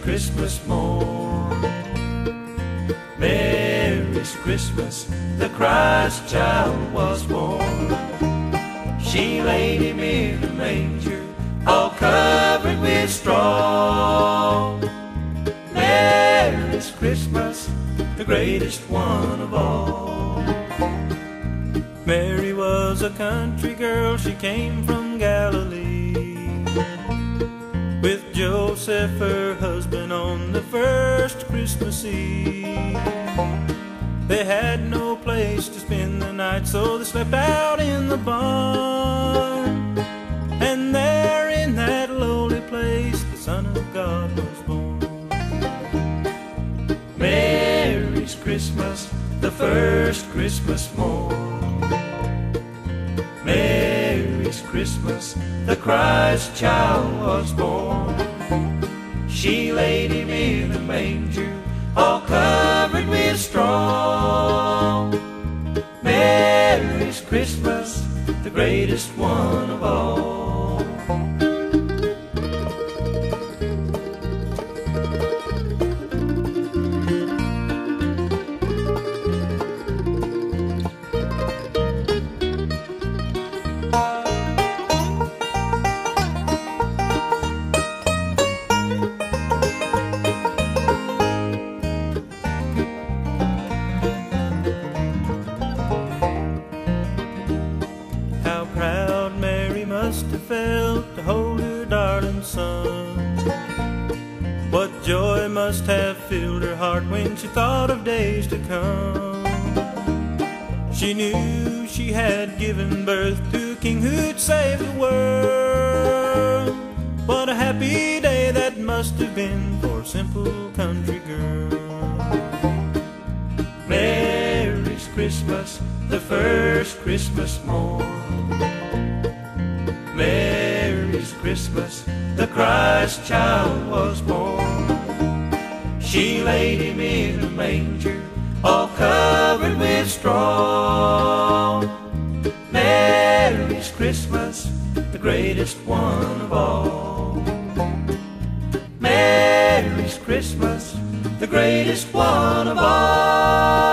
Christmas morn. Mary's Christmas, the Christ child was born. She laid him in a manger, all covered with straw. Mary's Christmas, the greatest one of all. Mary was a country girl, she came from Galilee, with Joseph her husband on the first Christmas Eve. They had no place to spend the night, so they slept out in the barn. And there in that lowly place the Son of God was born. Mary's Christmas, the first Christmas morn. Mary's Christmas, the Christ child was born. She laid him in a manger, all covered with straw. Mary's Christmas, the greatest one of all. Proud Mary must have felt to hold her darling son. What joy must have filled her heart when she thought of days to come. She knew she had given birth to a king who'd save the world. What a happy day that must have been for a simple country girl. Mary's Christmas, the first Christmas morn. Mary's Christmas, the Christ child was born. She laid him in a manger, all covered with straw. Mary's Christmas, the greatest one of all. Mary's Christmas, the greatest one of all.